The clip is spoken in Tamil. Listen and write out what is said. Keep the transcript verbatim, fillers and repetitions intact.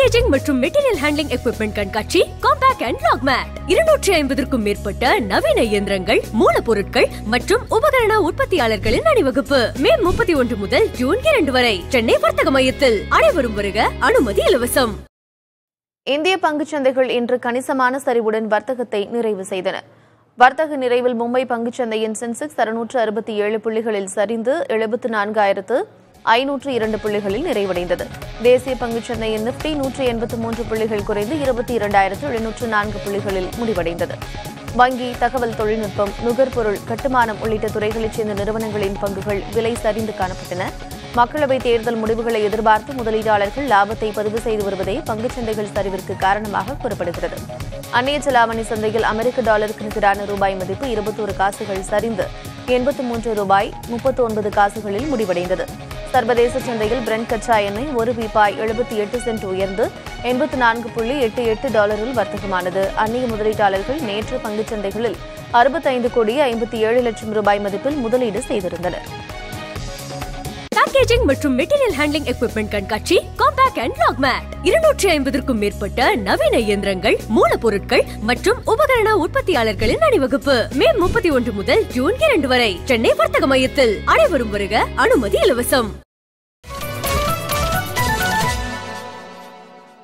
பேக்கேஜிங் மற்றும் மெட்டீரியல் ஹேண்ட்லிங் எக்யூப்மென்ட் கண்காட்சி காம்பேக்ட் அண்ட் லாக் மேட் இருநூற்றி ஐம்பதுக்கும் மேற்பட்ட நவீன இயந்திரங்கள், மூலப்பொருட்கள் மற்றும் உபகரண உற்பத்தியாளர்களின் அணிவகுப்பு மே முப்பத்தி ஒன்று முதல் ஜூன் இரண்டு வரை சென்னை வர்த்தக மையத்தில். அனைவரும் வருக, அனுமதி இலவசம். இந்திய பங்குச்சந்தைகள் இன்று கணிசமான சரிவுடன் வர்த்தகத்தை நிறைவு செய்தன. வர்த்தக நிறைவில் மும்பை பங்குச்சந்தையின் சென்செக்ஸ் அறுநூற்று அறுபத்தி ஏழு புள்ளிகளில் சரிந்து எழுபத்து நான்காயிரத்து ஐநூற்று இரண்டு புள்ளிகளில் நிறைவடைந்தது. தேசிய பங்குச்சந்தையின் நிப்டி நூற்று எண்பத்து மூன்று புள்ளிகள் குறைந்து இருபத்தி இரண்டாயிரத்து எழுநூற்று நான்கு புள்ளிகளில் முடிவடைந்தது. வங்கி, தகவல் தொழில்நுட்பம், நுகர்பொருள், கட்டுமானம் உள்ளிட்ட துறைகளைச் சேர்ந்த நிறுவனங்களின் பங்குகள் விலை சரிந்து காணப்பட்டன. மக்களவைத் தேர்தல் முடிவுகளை எதிர்பார்த்து முதலீட்டாளர்கள் லாபத்தை பதிவு செய்து வருவதே பங்குச்சந்தைகள் சரிவிற்கு காரணமாக கூறப்படுகிறது. அந்நிய செலாவணி சந்தையில் அமெரிக்க டாலருக்கு எதிரான ரூபாய் மதிப்பு இருபத்தோரு காசுகள் சரிந்து எண்பத்து மூன்று ரூபாய் முப்பத்தி ஒன்பது காசுகளில் முடிவடைந்தது. சர்வதேச சந்தையில் பிரெண்ட் கச்சா எண்ணெய் ஒரு பீப்பாய் எழுபத்தி எட்டு சென்ட் உயர்ந்து எண்பத்தி நான்கு புள்ளி எட்டு எட்டு டாலரில் வர்த்தகமானது. அந்நிய முதலீட்டாளர்கள் நேற்று பங்குச்சந்தைகளில் அறுபத்தைந்து கோடி ஐம்பத்தி ஏழு லட்சம் ரூபாய் மதிப்பில் முதலீடு செய்திருந்தனர். பேக்கேஜிங் மற்றும் மெட்டீரியல் ஹேண்ட்லிங் எக்யூப்மென்ட் கண்காட்சி காம்பேக்ட் அண்ட் லாக் மேட் இருநூற்றி ஐம்பதுக்கும் மேற்பட்ட நவீன இயந்திரங்கள், மூலப்பொருட்கள் மற்றும் உபகரண உற்பத்தியாளர்களின் அணிவகுப்பு மே முப்பத்தி ஒன்று முதல் ஜூன் இரண்டு வரை சென்னை வர்த்தக மையத்தில். அனைவரும் வருக, அனுமதி இலவசம்.